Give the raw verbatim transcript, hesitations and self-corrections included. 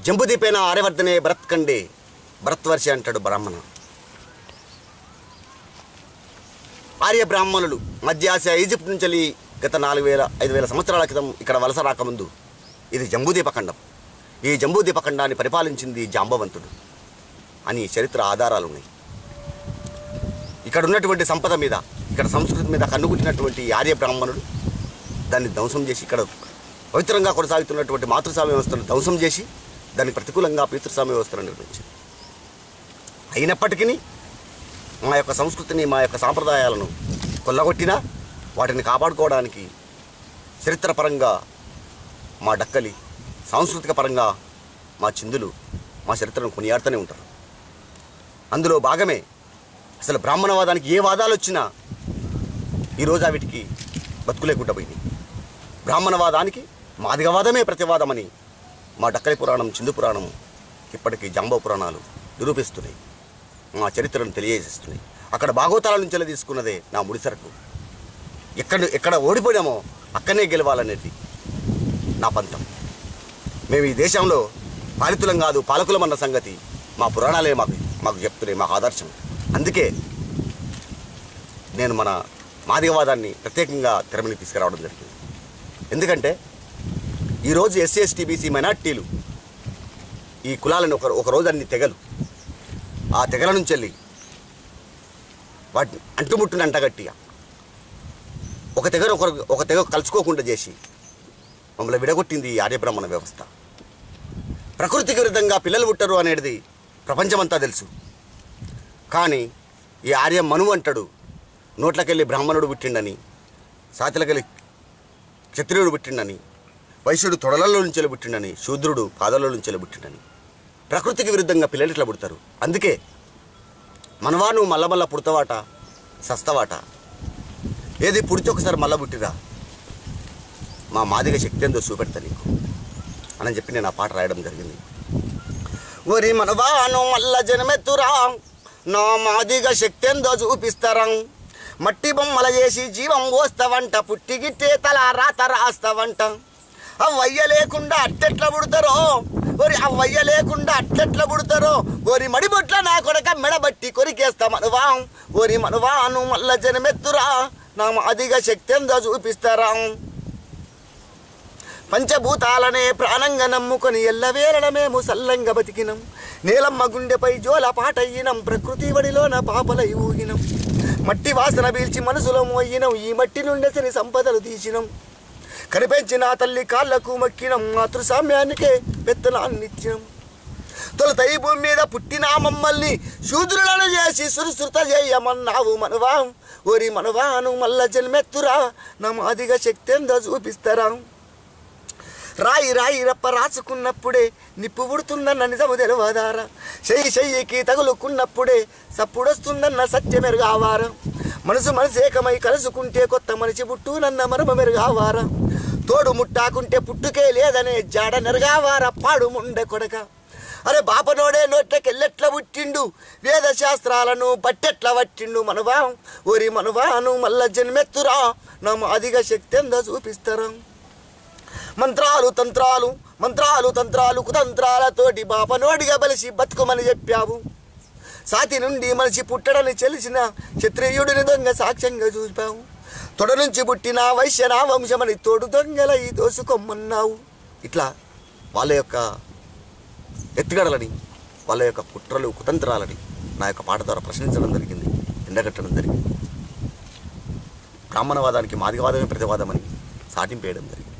జంబుదీపేన ఆర్యవర్ధనే భరత్ కండే భరత్వర్షి అంటాడు బ్రాహ్మణ. ఆర్య బ్రాహ్మణులు మధ్య ఆసియా ఈజిప్ట్ నుంచి గత నాలుగు వేల ఐదు వేల సంవత్సరాల క్రితం ఇక్కడ వలస రాకముందు ఇది జంబూదీపఖండం. ఈ జంబూదీపఖండాన్ని పరిపాలించింది జాంబవంతుడు అని చరిత్ర ఆధారాలు ఉన్నాయి. ఇక్కడ ఉన్నటువంటి సంపద మీద, ఇక్కడ సంస్కృతి మీద కన్నుగుట్టినటువంటి ఆర్య బ్రాహ్మణుడు దాన్ని ధ్వంసం చేసి, ఇక్కడ పవిత్రంగా కొనసాగుతున్నటువంటి మాతృస్వామ్య వ్యవస్థను ధ్వంసం చేసి దానికి ప్రతికూలంగా పితృస్వామ్య వ్యవస్థను నిర్మించింది. అయినప్పటికీ మా యొక్క సంస్కృతిని, మా యొక్క సాంప్రదాయాలను కొల్లగొట్టినా వాటిని కాపాడుకోవడానికి చరిత్రపరంగా మా డక్కలి, సాంస్కృతిక పరంగా మా చిందులు మా చరిత్రను కొనియాడుతూనే ఉంటారు. అందులో భాగమే అసలు బ్రాహ్మణవాదానికి ఏ వాదాలు వచ్చినా ఈరోజు వీటికి బతుకులేకుండా పోయింది. బ్రాహ్మణవాదానికి మాదిగవాదమే ప్రతివాదమని మా డక్కలి పురాణం, చిందు పురాణం, ఇప్పటికీ జాంబవ పురాణాలు నిరూపిస్తున్నాయి, మా చరిత్రను తెలియజేస్తున్నాయి. అక్కడ భాగవతాల నుంచి తీసుకున్నదే నా ముడిసరకు. ఎక్కడ ఎక్కడ ఓడిపోయామో అక్కడనే గెలవాలనేది నా పంతం. మేము ఈ దేశంలో పాలితులం కాదు, పాలకులం అన్న సంగతి మా పురాణాలే మాకు మాకు చెప్తున్నాయి, మాకు ఆదర్శం. అందుకే నేను మన మాదిగవాదాన్ని ప్రత్యేకంగా తెరమని తీసుకురావడం జరిగింది. ఎందుకంటే ఈరోజు ఎస్సీ ఎస్టీ బీసీ మైనార్టీలు ఈ కులాలను ఒక ఒకరోజు అన్ని తెగలు, ఆ తెగల నుంచి వెళ్ళి వాటిని అంటుముట్టుని అంటగట్టిగా ఒక తెగ ఒక ఒక తెగ కలుసుకోకుండా చేసి మమ్మల్ని విడగొట్టింది ఈ ఆర్యబ్రాహ్మణ వ్యవస్థ. ప్రకృతికి విరుద్ధంగా పిల్లలు పుట్టరు అనేది ప్రపంచమంతా తెలుసు. కానీ ఈ ఆర్య మనువు అంటాడు, నోట్లకెళ్ళి బ్రాహ్మణుడు పుట్టిండని, సాతిలకెళ్ళి క్షత్రియుడు పుట్టిండని, వైశ్యుడు తొడలలో నుంచి పుట్టిండని, శూద్రుడు పాదల నుంచి పుట్టిండని. ప్రకృతికి విరుద్ధంగా పిల్లలు ఇట్లా పుడతారు. అందుకే మనవా నువ్వు మల్ల మల్ల పుడతావాట, సస్తవాట, ఏది పుడితే ఒకసారి మళ్ళా పుట్టిరా, మా మాదిగ శక్తి ఎంతో చూపెడతా నీకు అని చెప్పి నేను ఆ పాట రాయడం జరిగింది. ఒరి మనవాను మల్ల జనమెత్తురా, నా మాదిగ శక్తి ఎంతో చూపిస్తారా, మట్టి బొమ్మల చేసి జీవం పోస్తావంట, పుట్టిగిట్టే తల రాత రాస్తావంట, అవ్వయ్య లేకుండా అట్టెట్లా పుడతారో, ఒరి అవ్వయ్య లేకుండా అట్టెట్లా పుడతారో, ఒరి మడిబొట్ల నా కొడక మెడబట్టి కొరికేస్తా మనవా, ఒరి మనవాను మల్ల జనమెత్తురా, నా మాదిగ శక్తి ఎంతో చూపిస్తారా, పంచభూతాలనే ప్రాణంగా నమ్ముకొని ఎల్లవేళ మేము సల్లంగా బతికినం, నీలమ్మ గుండెపై జోల పాటయ్యినం, ప్రకృతి వడిలోన పాపలై ఊగినం, మట్టి వాసన పీల్చి మనసులో మోయినం, ఈ మట్టి నుండి సరి సంపదలు తీసినం, కనిపించిన తల్లి కాళ్లకు మక్కినం, మాతృసామ్యానికే పెత్తనాన్నిచ్చినం, తొలుత ఈ భూమి మీద పుట్టిన మమ్మల్ని శూద్రులను చేసి సురుసుత చేయమన్నావు మనవా, ఓరి మనవాను మల్ల జన్మెత్తురా, నా మాదిగ శక్తి ఎంతో చూపిస్తారా, రాయి రాయి రప్ప రాసుకున్నప్పుడే నిప్పు పుడుతుందన్న నిజము తెలవదారా, చెయ్యి చెయ్యికి తగులుకున్నప్పుడే సప్పుడొస్తుందన్న సత్యమెరుగావారా, మనసు మనసేకమై కలుసుకుంటే కొత్త మనిషి పుట్టునన్న మరమ మెరుగావారా, తోడు ముట్టాకుంటే పుట్టుకే లేదనే జాడ నెరగావారా, పాడు ముండె కొడక, అరే బాపనోడే నోట్లకెళ్ళెట్ల పుట్టిండు, వేద శాస్త్రాలను బట్టెట్ల పట్టిండు మనవా, ఓరి మనవాను మల్ల జన్మెత్తురా, నా మాదిగ శక్తి ఎంతో చూపిస్తారా, మంత్రాలు తంత్రాలు మంత్రాలు తంత్రాలు కుతంత్రాలతోటి బాపనోడిగా బలిసి బతుకుమని చెప్పావు, సాతి నుండి మనిషి పుట్టడని తెలిసిన క్షత్రియుడిని దొంగ సాక్ష్యంగా చూపావు, తొడ నుంచి పుట్టిన వైశ్య నా వంశమని తోడు దొంగలై దోసుకోమన్నావు. ఇట్లా వాళ్ళ యొక్క ఎత్తుగడలని, వాళ్ళ యొక్క కుట్రలు కుతంత్రాలని నా యొక్క పాట ద్వారా ప్రశ్నించడం జరిగింది, ఎండగట్టడం జరిగింది. బ్రాహ్మణవాదానికి మాదిగవాదమే ప్రతివాదమని సాటింపేయడం జరిగింది.